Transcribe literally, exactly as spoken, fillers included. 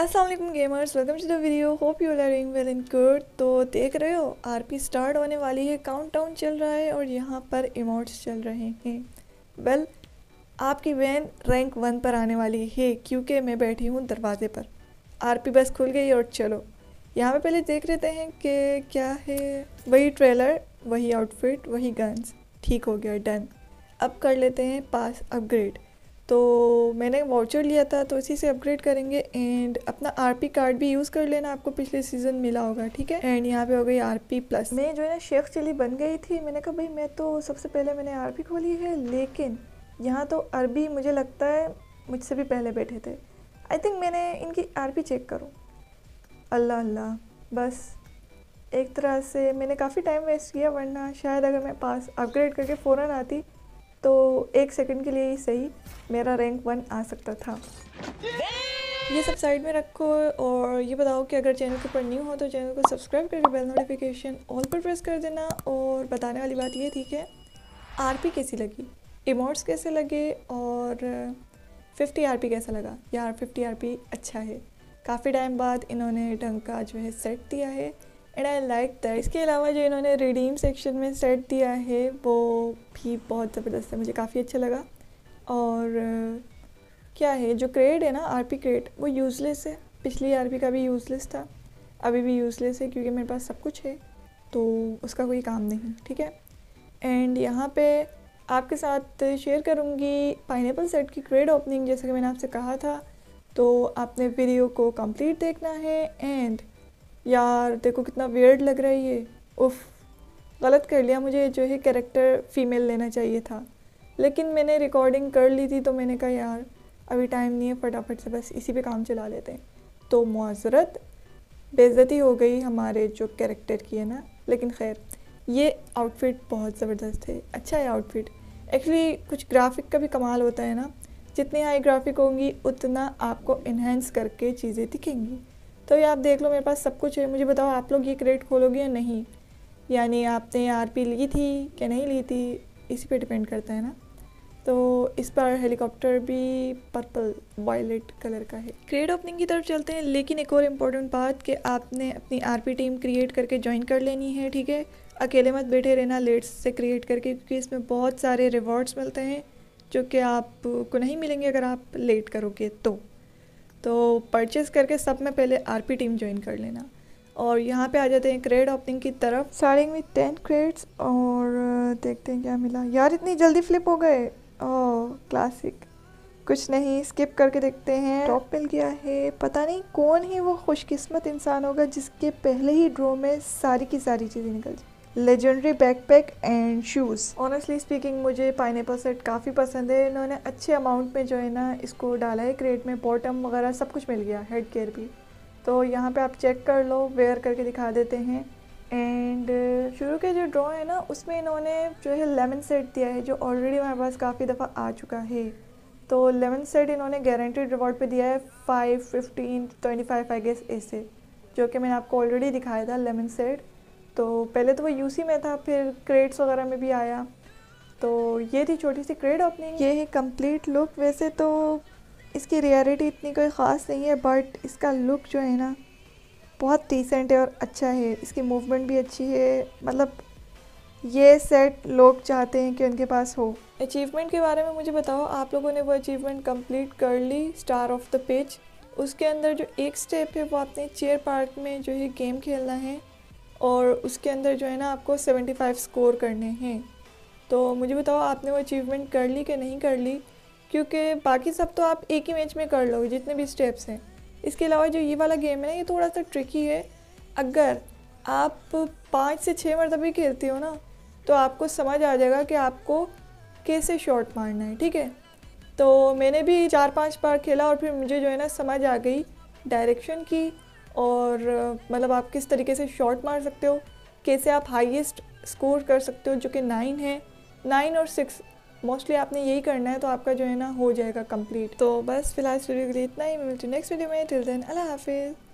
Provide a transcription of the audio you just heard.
अस्सलाम वालेकुम gamers, welcome to the video. Hope you are doing well and good. तो देख रहे हो आरपी स्टार्ट होने वाली है, काउंटडाउन चल रहा है और यहाँ पर इमोट्स चल रहे हैं। वेल well, आपकी वैन रैंक वन पर आने वाली है क्योंकि मैं बैठी हूँ दरवाजे पर। आरपी बस खुल गई और चलो यहाँ पे पहले देख लेते हैं कि क्या है। वही ट्रेलर, वही आउटफिट, वही गन्स। ठीक हो गया, डन। अब कर लेते हैं पास अपग्रेड। तो मैंने वाउचर लिया था तो इसी से अपग्रेड करेंगे एंड अपना आरपी कार्ड भी यूज़ कर लेना, आपको पिछले सीज़न मिला होगा, ठीक है। एंड यहाँ पे हो गई आरपी प्लस। मैं जो है ना शेख चिली बन गई थी। मैंने कहा भाई मैं तो सबसे पहले मैंने आरपी खोली है, लेकिन यहाँ तो अरबी मुझे लगता है मुझसे भी पहले बैठे थे। आई थिंक मैंने इनकी आरपी चेक करूँ। अल्लाह अल्लाह, बस एक तरह से मैंने काफ़ी टाइम वेस्ट किया, वरना शायद अगर मैं पास अपग्रेड करके फ़ौरन आती तो एक सेकंड के लिए ही सही मेरा रैंक वन आ सकता था। ये सब साइड में रखो और ये बताओ कि अगर चैनल के ऊपर न्यू हो तो चैनल को सब्सक्राइब करके बेल नोटिफिकेशन ऑल पर प्रेस कर देना। और बताने वाली बात ये थी कि आरपी कैसी लगी, इमोट्स कैसे लगे और फिफ्टी आरपी कैसा लगा। यार फिफ्टी आरपी अच्छा है, काफ़ी टाइम बाद इन्होंने ढंग का जो है सेट दिया है एंड आई लाइक दैट। इसके अलावा जो इन्होंने रिडीम सेक्शन में सेट दिया है वो भी बहुत ज़बरदस्त है, मुझे काफ़ी अच्छा लगा। और क्या है जो क्रेड है ना, आरपी क्रेड, वो यूज़लेस है। पिछली आरपी का भी यूज़लेस था, अभी भी यूज़लेस है क्योंकि मेरे पास सब कुछ है तो उसका कोई काम नहीं, ठीक है। एंड यहाँ पे आपके साथ शेयर करूँगी पाइनएप्पल सेट की क्रेड ओपनिंग, जैसे कि मैंने आपसे कहा था। तो आपने वीडियो को कंप्लीट देखना है। एंड यार देखो कितना वियर्ड लग रहा है ये, उफ गलत कर लिया, मुझे जो है कैरेक्टर फ़ीमेल लेना चाहिए था, लेकिन मैंने रिकॉर्डिंग कर ली थी तो मैंने कहा यार अभी टाइम नहीं है, फटाफट से बस इसी पे काम चला लेते हैं। तो मुआज़रत, बेइज्जती हो गई हमारे जो कैरेक्टर की है ना, लेकिन खैर ये आउटफिट बहुत ज़बरदस्त है, अच्छा है आउटफिट। एक्चुअली कुछ ग्राफिक का भी कमाल होता है ना, जितनी हाई ग्राफिक होंगी उतना आपको इन्हेंस करके चीज़ें दिखेंगी। तो ये आप देख लो, मेरे पास सब कुछ है। मुझे बताओ आप लोग ये क्रेड खोलोगे या नहीं, यानी आपने आरपी ली थी कि नहीं ली थी, इसी पे डिपेंड करता है ना। तो इस बार हेलीकॉप्टर भी पर्पल वायलेट कलर का है। क्रेड ओपनिंग की तरफ चलते हैं, लेकिन एक और इम्पोर्टेंट बात कि आपने अपनी आरपी टीम क्रिएट करके ज्वाइन कर लेनी है, ठीक है। अकेले मत बैठे रहना लेट्स से क्रिएट करके, क्योंकि इसमें बहुत सारे रिवॉर्ड्स मिलते हैं जो कि आपको नहीं मिलेंगे अगर आप लेट करोगे तो तो परचेस करके सब में पहले आरपी टीम ज्वाइन कर लेना। और यहाँ पे आ जाते हैं क्रेड ओपनिंग की तरफ, स्टार्टिंग विद टेन क्रेड्स। और देखते हैं क्या मिला। यार इतनी जल्दी फ्लिप हो गए, ओह क्लासिक। कुछ नहीं, स्किप करके देखते हैं। टॉप मिल गया है, पता नहीं कौन ही वो खुशकिस्मत इंसान होगा जिसके पहले ही ड्रॉ में सारी की सारी चीज़ें निकल जाए। Legendary backpack and shoes. Honestly speaking मुझे पाइनएप्पल सेट काफ़ी पसंद है। इन्होंने अच्छे अमाउंट में जो है ना इसको डाला है क्रेट में, बॉटम वगैरह सब कुछ मिल गया, हेड केयर भी। तो यहाँ पे आप चेक कर लो, वेयर करके दिखा देते हैं। एंड शुरू के जो ड्रॉ है ना उसमें इन्होंने जो है लेमन सेट दिया है, जो ऑलरेडी हमारे पास काफ़ी दफ़ा आ चुका है। तो लेमन सेट इन्होंने गारंटीड रिवॉर्ड पे दिया है five fifteen twenty five I guess ऐसे, जो कि मैंने आपको ऑलरेडी दिखाया था लेमन सेट। तो पहले तो वो यूसी में था, फिर क्रेड्स वगैरह में भी आया। तो ये थी छोटी सी क्रेड ओपनिंग। ये है कंप्लीट लुक। वैसे तो इसकी रियलिटी इतनी कोई ख़ास नहीं है, बट इसका लुक जो है ना बहुत डिसेंट है और अच्छा है। इसकी मूवमेंट भी अच्छी है, मतलब ये सेट लोग चाहते हैं कि उनके पास हो। अचीवमेंट के बारे में मुझे बताओ, आप लोगों ने वो अचीवमेंट कंप्लीट कर ली, स्टार ऑफ द पेज। उसके अंदर जो एक स्टेप है वो आपने चेयर पार्क में जो है गेम खेलना है और उसके अंदर जो है ना आपको सेवेंटी फाइव स्कोर करने हैं। तो मुझे बताओ आपने वो अचीवमेंट कर ली कि नहीं कर ली, क्योंकि बाकी सब तो आप एक ही मैच में कर लोगे जितने भी स्टेप्स हैं। इसके अलावा जो ये वाला गेम है ना ये थोड़ा सा ट्रिकी है। अगर आप पाँच से छः मरतबा भी खेलती हो ना तो आपको समझ आ जाएगा कि आपको कैसे शॉट मारना है, ठीक है। तो मैंने भी चार पांच बार खेला और फिर मुझे जो है ना समझ आ गई डायरेक्शन की, और मतलब आप किस तरीके से शॉट मार सकते हो, कैसे आप हाईएस्ट स्कोर कर सकते हो, जो कि नाइन है। नाइन और सिक्स मोस्टली आपने यही करना है, तो आपका जो है ना हो जाएगा कंप्लीट। तो बस फिलहाल वीडियो के लिए इतना ही। मैं मिलती हूँ नेक्स्ट वीडियो में। टिल देन अल्लाह हाफिज़।